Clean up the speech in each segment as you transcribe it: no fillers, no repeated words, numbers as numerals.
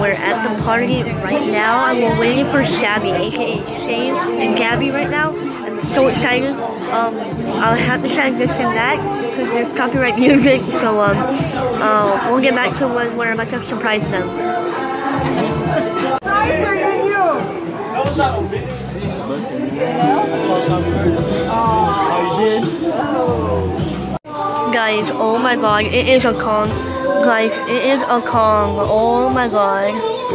we're at the party right now, and we're waiting for Shabby, aka Shane and Gabby right now. I'm so excited. I'll have to transition that because there's copyright music, so we'll get back to when we're about to surprise them. Guys, oh my god, it is a Kong. Guys, it is a Kong. Oh my god.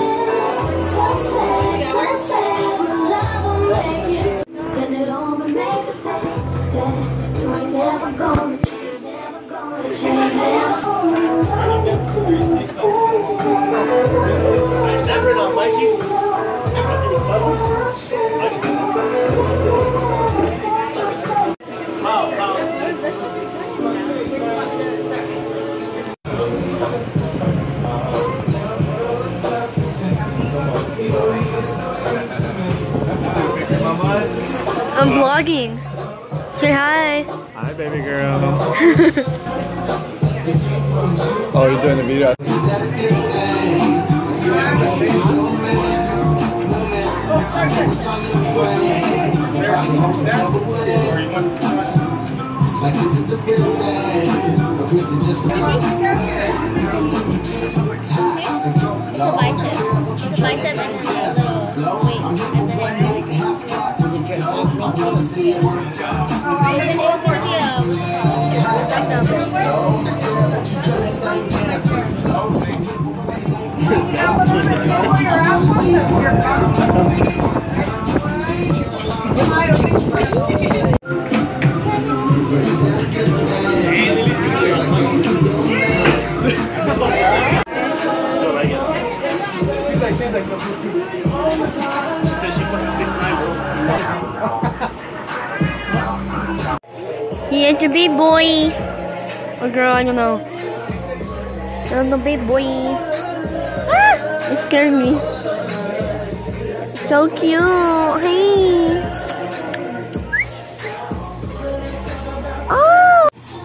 I'm vlogging. Say hi. Hi, baby girl. Oh, you're doing the video. He is a big boy. Or girl, I don't know. I'm the big boy. Ah! It scared me. So cute. Hey. Oh!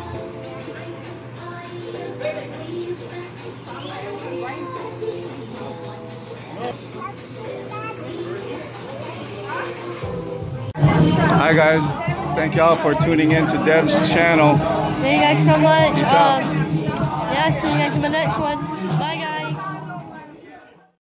Hi guys, thank y'all for tuning in to Dev's channel. Thank you guys so much. Yeah, see you guys in the next one. Bye guys.